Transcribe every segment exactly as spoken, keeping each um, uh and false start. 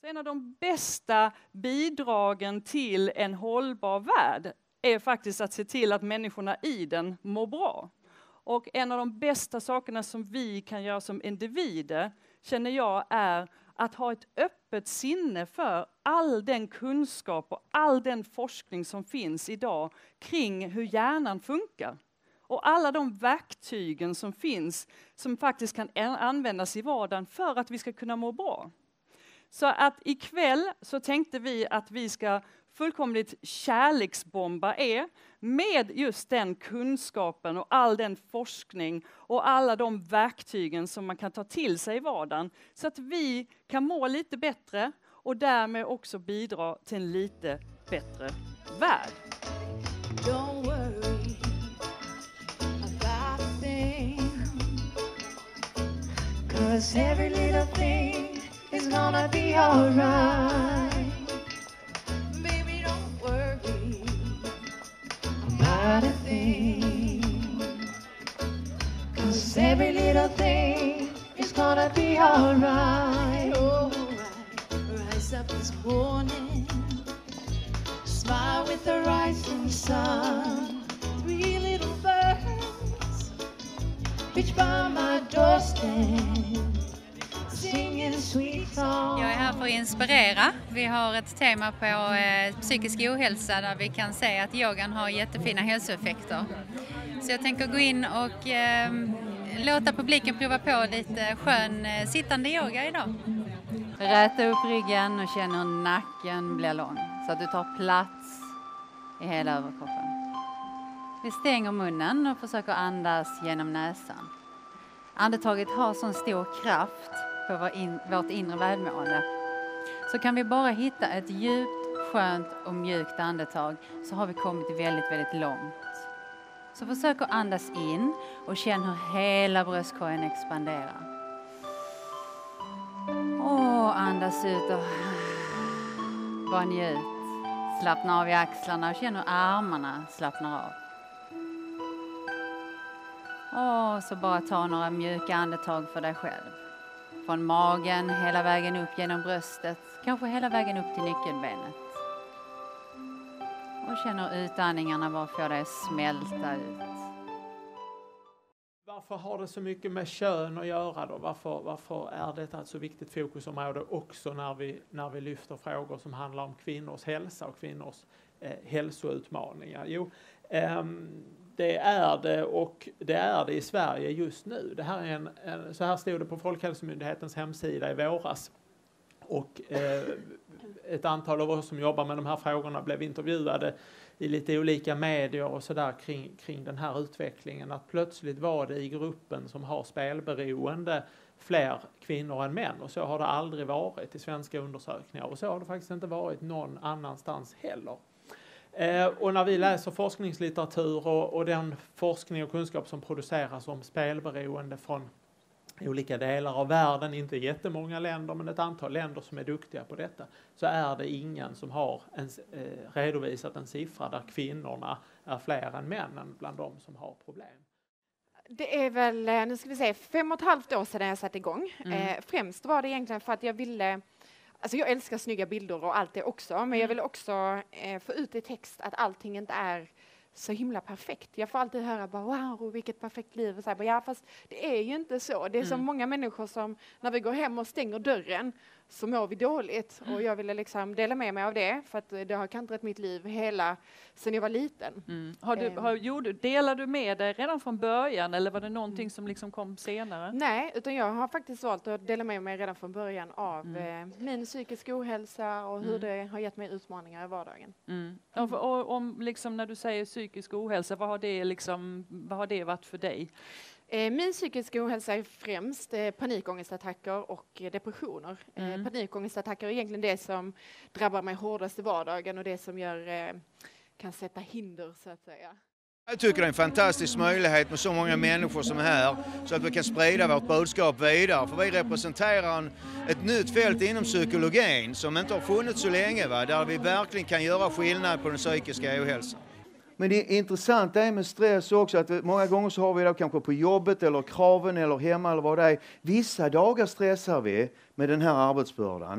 En av de bästa bidragen till en hållbar värld är faktiskt att se till att människorna i den mår bra. Och en av de bästa sakerna som vi kan göra som individer, känner jag, är att ha ett öppet sinne för all den kunskap och all den forskning som finns idag kring hur hjärnan funkar. Och alla de verktygen som finns som faktiskt kan användas i vardagen för att vi ska kunna må bra. Så att ikväll så tänkte vi att vi ska fullkomligt kärleksbomba er med just den kunskapen och all den forskning och alla de verktygen som man kan ta till sig i vardagen. Så att vi kan må lite bättre och därmed också bidra till en lite bättre värld. Don't worry about a thing, 'cause every little thing is gonna be alright. Baby, don't worry about a thing, 'cause every little thing is gonna be alright. Alright, rise up this morning, smile with the rising sun. Three little birds pitch by my doorstep, singing sweet songs. Jag är här för att inspirera. Vi har ett tema på eh, psykisk ohälsa där vi kan se att yogan har jättefina hälsoeffekter. Så jag tänker gå in och eh, låta publiken prova på lite skön eh, sittande yoga idag. Räta upp ryggen och känn hur nacken blir lång så att du tar plats i hela överkroppen. Vi stänger munnen och försöker andas genom näsan. Andetaget har sån stor kraft på vår in, vårt inre välmående. Så kan vi bara hitta ett djupt, skönt och mjukt andetag så har vi kommit väldigt, väldigt långt. Så försök att andas in och känn hur hela bröstkorgen expanderar. Och andas ut och bara njut. Slappna av i axlarna och känn hur armarna slappnar av. Och så bara ta några mjuka andetag för dig själv. Från magen hela vägen upp genom bröstet. Kanske hela vägen upp till nyckelbenet. Och känn hur utandningarna bara får dig smälta ut. Varför har det så mycket med kön att göra då? Varför, varför är detta ett så viktigt fokusområde också när vi, när vi lyfter frågor som handlar om kvinnors hälsa och kvinnors eh, hälsoutmaningar? Jo, ehm, det är det och det är det i Sverige just nu. Det här är en, en, så här stod det på Folkhälsomyndighetens hemsida i våras. Och eh, ett antal av oss som jobbar med de här frågorna blev intervjuade i lite olika medier och sådär kring, kring den här utvecklingen. Att plötsligt var det i gruppen som har spelberoende fler kvinnor än män. Och så har det aldrig varit i svenska undersökningar. Och så har det faktiskt inte varit någon annanstans heller. Eh, och när vi läser forskningslitteratur och, och den forskning och kunskap som produceras om spelberoende från olika delar av världen, inte jättemånga länder men ett antal länder som är duktiga på detta, så är det ingen som har en, eh, redovisat en siffra där kvinnorna är fler än männen bland de som har problem. Det är väl, nu ska vi se, fem och ett halvt år sedan jag satte igång. Mm. Eh, främst var det egentligen för att jag ville, alltså jag älskar snygga bilder och allt det också, men mm. jag vill också eh, få ut i text att allting inte är så himla perfekt. Jag får alltid höra bara wow, vilket perfekt liv. Och så här, bara, ja, fast det är ju inte så. Det är mm. så många människor som när vi går hem och stänger dörren så mår vi dåligt. Mm. Och jag ville liksom dela med mig av det för att det har kantrat mitt liv hela sedan jag var liten. Mm. Har du, har, gjorde, delade du med dig redan från början eller var det någonting mm. som liksom kom senare? Nej, utan jag har faktiskt valt att dela med mig redan från början av mm. eh, min psykiska ohälsa och hur mm. det har gett mig utmaningar i vardagen. Mm. Och, och om liksom när du säger psykisk ohälsa, vad har det liksom, vad har det varit för dig? Eh, min psykiska ohälsa är främst eh, panikångestattacker och eh, depressioner. Mm. Eh, panikångestattacker är egentligen det som drabbar mig hårdast i vardagen och det som gör, eh, kan sätta hinder så att säga. Jag tycker det är en fantastisk möjlighet med så många människor som är här så att vi kan sprida vårt budskap vidare. För vi representerar en, ett nytt fält inom psykologin som inte har funnits så länge, va? Där vi verkligen kan göra skillnad på den psykiska ohälsan. Men det intressanta är med stress också att många gånger så har vi då kanske på jobbet eller kraven eller hemma eller vad det är. Vissa dagar stressar vi med den här arbetsbördan.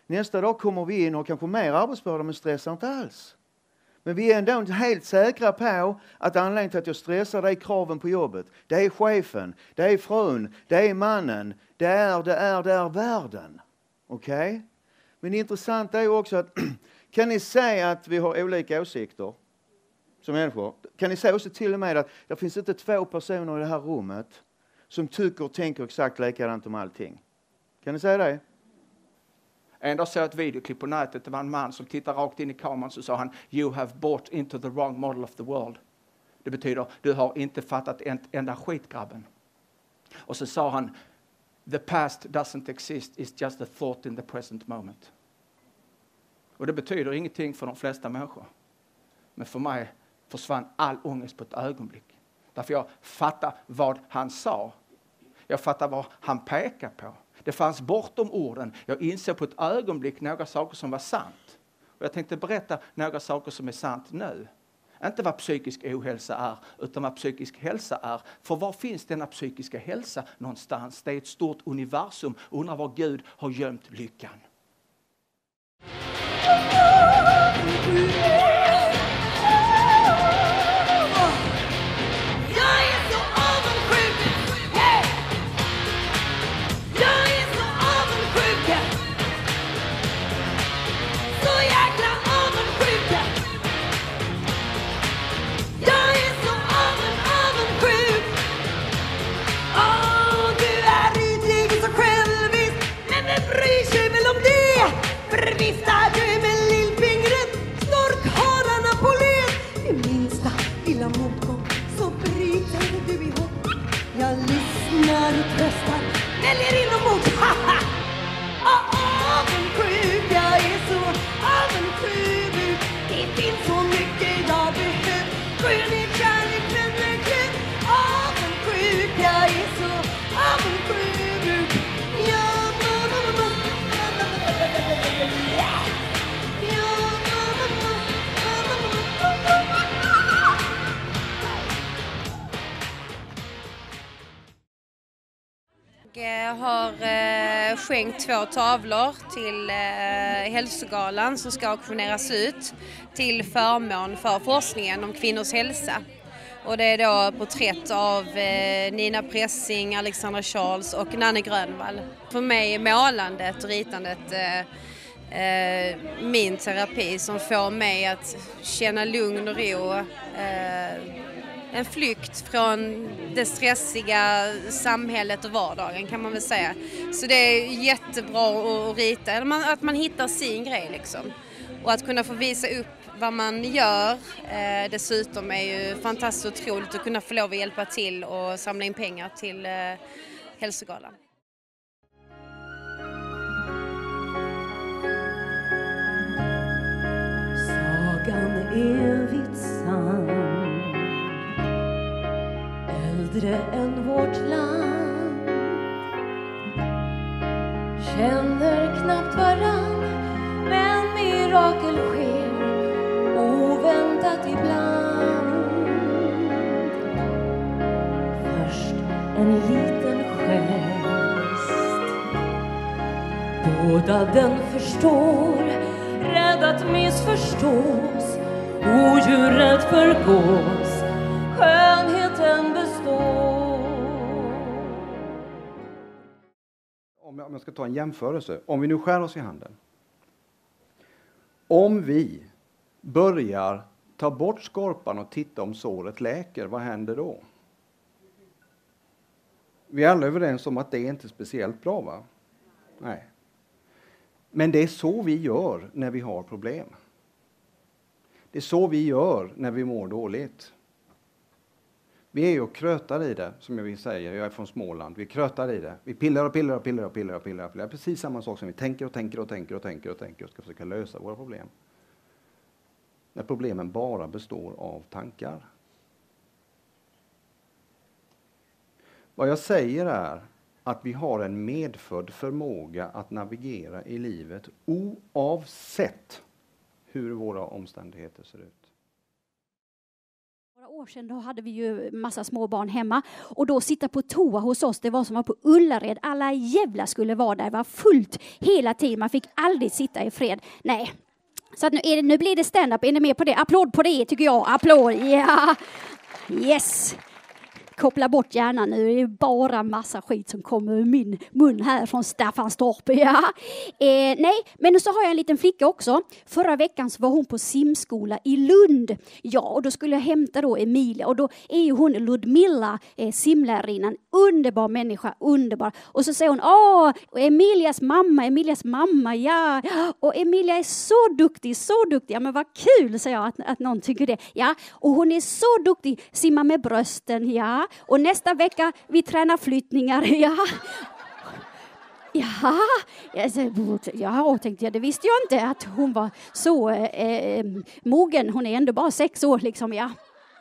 Nästa dag kommer vi in och kanske mer arbetsbörda men stressar inte alls. Men vi är ändå inte helt säkra på att anledningen till att jag stressar det är kraven på jobbet. Det är chefen, det är frun, det är mannen, det är, det är, det är världen. Okej? Okay? Men det intressanta är ju också att kan ni säga att vi har olika åsikter som människor? Kan ni säga också till och med att det finns inte två personer i det här rummet som tycker och tänker exakt likadant om allting? Kan ni säga det? En dag såg ett videoklipp på nätet. Det var en man som tittade rakt in i kameran så sa han You have bought into the wrong model of the world. Det betyder du har inte fattat en enda skit, grabben. Och så sa han The past doesn't exist, it's just a thought in the present moment. Och det betyder ingenting för de flesta människor. Men för mig försvann all ångest på ett ögonblick. Därför jag fattar vad han sa. Jag fattar vad han pekar på. Det fanns bortom orden. Jag insåg på ett ögonblick några saker som var sant. Och jag tänkte berätta några saker som är sant nu. Inte vad psykisk ohälsa är, utan vad psykisk hälsa är. För var finns denna psykiska hälsa någonstans? Det är ett stort universum. Undrar var Gud har gömt lyckan. Viftar du med lillfingret, snorkhararna på led. I minsta lilla motgång så bryter du ihop. Jag lyssnar och tröstar, väljer inomot. Haha! Avundsjuk, jag är så avundsjuk. Det finns så mycket jag behöver. Skönhet, kärlek, vänner, glädje. Avundsjuk, jag är så avundsjuk. Ja, Jag har eh, skänkt två tavlor till eh, hälsogalan som ska auktioneras ut till förmån för forskningen om kvinnors hälsa. Och det är då porträtt av eh, Nina Pressing, Alexandra Charles och Nanne Grönvall. För mig är målandet och ritandet eh, eh, min terapi som får mig att känna lugn och ro. Eh, En flykt från det stressiga samhället och vardagen kan man väl säga. Så det är jättebra att rita, att man hittar sin grej liksom. Och att kunna få visa upp vad man gör eh, dessutom är ju fantastiskt otroligt att kunna få lov att hjälpa till och samla in pengar till eh, hälsogalan. Sagan är evigt sann, äldre än vårt land. Känner knappt varann, men mirakel sker oväntat ibland. Först en liten gest, båda den förstår, rädd att missförstås, odjuret förgås, skönheten består. Om jag ska ta en jämförelse, om vi nu skär oss i handen. Om vi börjar ta bort skorpan och titta om såret läker, vad händer då? Vi är alla överens om att det är inte speciellt bra, va? Nej. Men det är så vi gör när vi har problem. Det är så vi gör när vi mår dåligt. Vi är ju och krötar i det, som jag vill säga. Jag är från Småland. Vi krötar i det. Vi pillar och pillar och pillar och pillar och pillar. Och pillar. Precis samma sak som vi tänker och tänker och tänker och tänker och tänker och ska försöka lösa våra problem. När problemen bara består av tankar. Vad jag säger är att vi har en medfödd förmåga att navigera i livet oavsett hur våra omständigheter ser ut. Några år sedan då hade vi ju massa små barn hemma och då sitta på toa hos oss, det var som var på Ullared. Alla jävla skulle vara där, det var fullt hela tiden, man fick aldrig sitta i fred. Nej, så att nu, är det, nu blir det stand-up, är ni med på det? Applåd på det tycker jag, applåd, ja, yes. Koppla bort hjärnan nu, det är bara massa skit som kommer ur min mun här från Staffanstorp. Ja. Eh, nej, men så har jag en liten flicka också. Förra veckan så var hon på simskola i Lund. Ja, och då skulle jag hämta då Emilia. Och då är ju hon Ludmilla, eh, simlärarinnan. Underbar människa, underbar. Och så säger hon, åh, Emilias mamma, Emilias mamma, ja. Och Emilia är så duktig, så duktig. Ja, men vad kul, säger jag, att, att någon tycker det. Ja, och hon är så duktig, simma med brösten, ja. Och nästa vecka vi tränar flyttningar. Ja. Ja, ja, tänkte jag, det visste jag inte att hon var så eh, mogen. Hon är ändå bara sex år liksom, ja.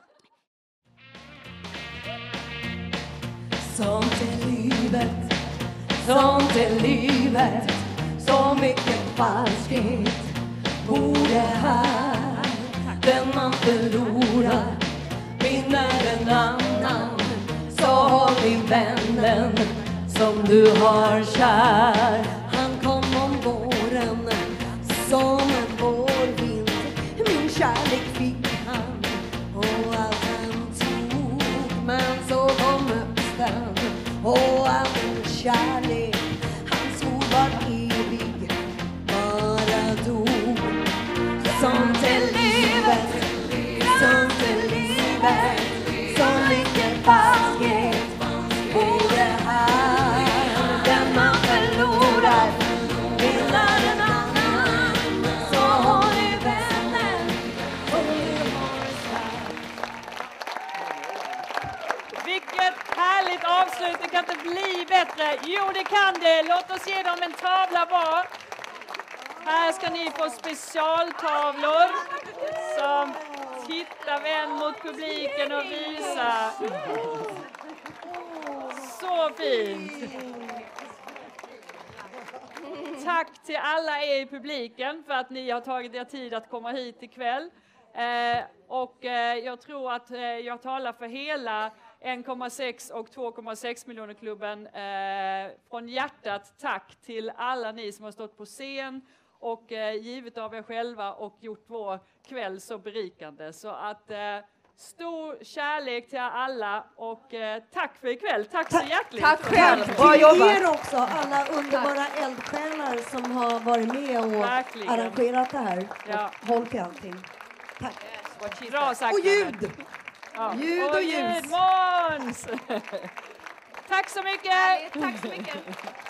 Sånt är livet, sånt är livet. Så mycket falskhet borde här. Den man förlorar vinner en annan. Så håll i vännen som du har kär. Han kom om våren som en vårvind. Min kärlek fick han och allt han tog. Men så kom hösten och all min kärlek han svor var evig bara dog. Sånt är livet, sånt är livet. Så mycket falskhet borde här. Den man förlorar vinner en annan. Så håll i vännen och du har kär. Vilket härligt avslut, det kan inte bli bättre. Jo, det kan det. Låt oss ge dem en tavla var. Här ska ni få specialtavlor som tittar vän mot publiken och visa. Så fint. Tack till alla er i publiken för att ni har tagit er tid att komma hit ikväll. Eh, och eh, jag tror att eh, jag talar för hela en komma sex och två komma sex miljoner klubben. Eh, från hjärtat tack till alla ni som har stått på scen och eh, givet av er själva och gjort vår kväll så berikande. Så att eh, stor kärlek till alla och eh, tack för ikväll. Tack så hjärtligt. Tack själv till er också, alla underbara eldsjälar som har varit med och verkligen arrangerat det här. Ja. Och hållt i allting. Tack. Bra sagt. Och ljud. Ja. Ljud och, och ljus. ljud, Måns. Tack så mycket. Tack så mycket.